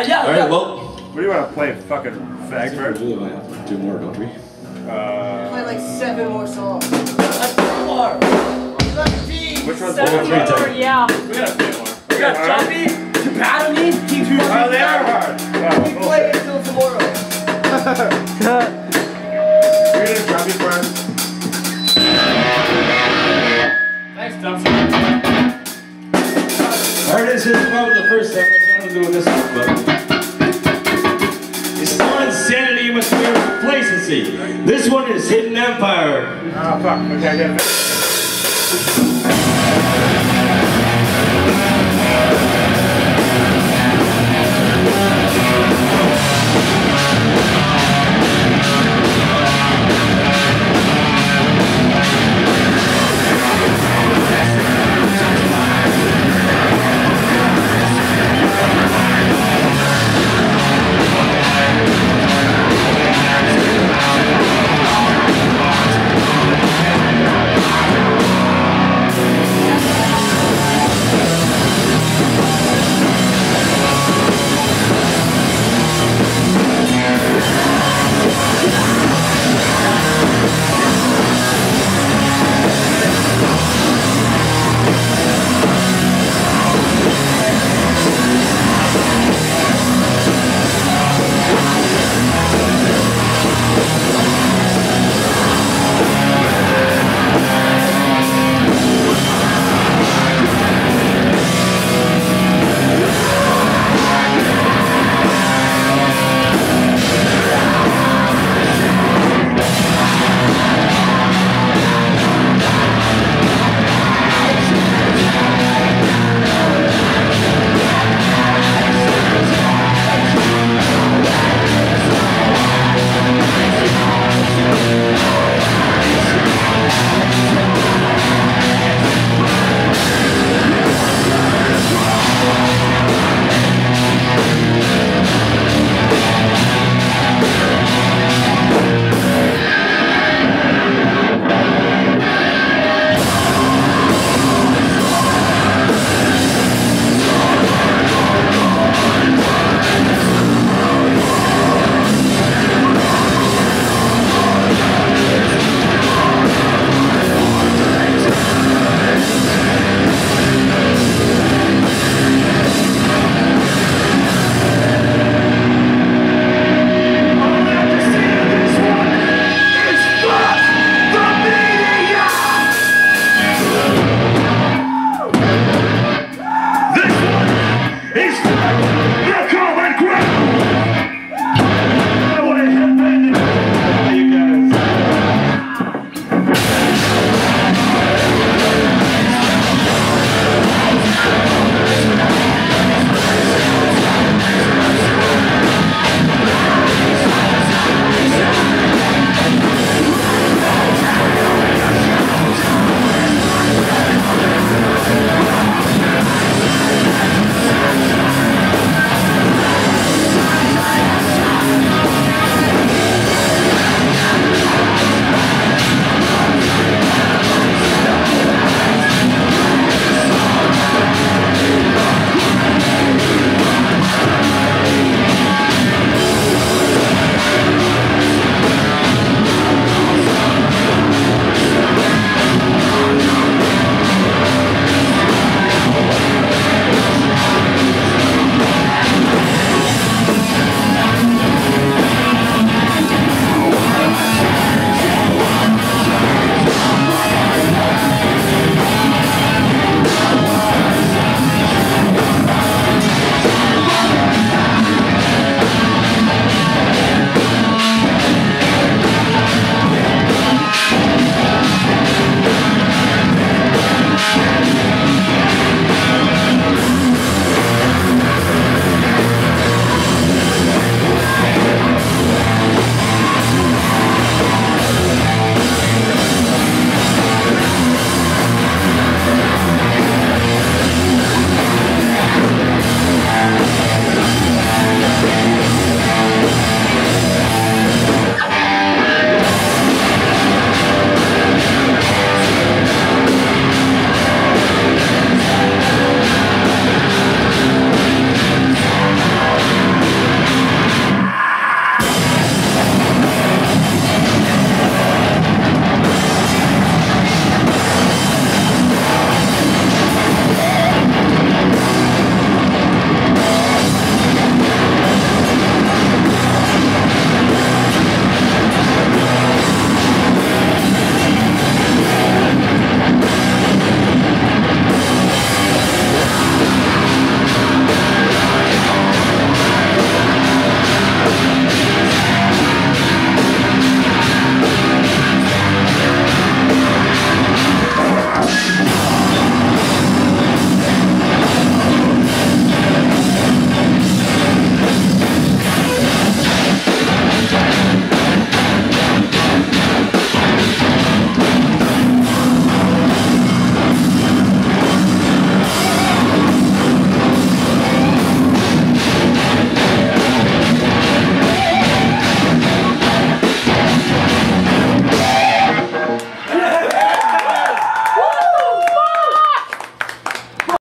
Yeah. Alright, well. What do you want to play? Fucking fag bird? We might have to do more, don't we? Play like 7 more songs. Which one's 7 more? more, yeah. We gotta play more. We got Choppy, to battle me, keep Oh, they are hard. We play it until tomorrow. You're gonna drop me for us? Thanks, Dumpster. Alright, this is probably the first time I'm doing this one, but it's not insanity, you must fear complacency. This one is Hidden Empire. Oh, fuck. Okay, I get it.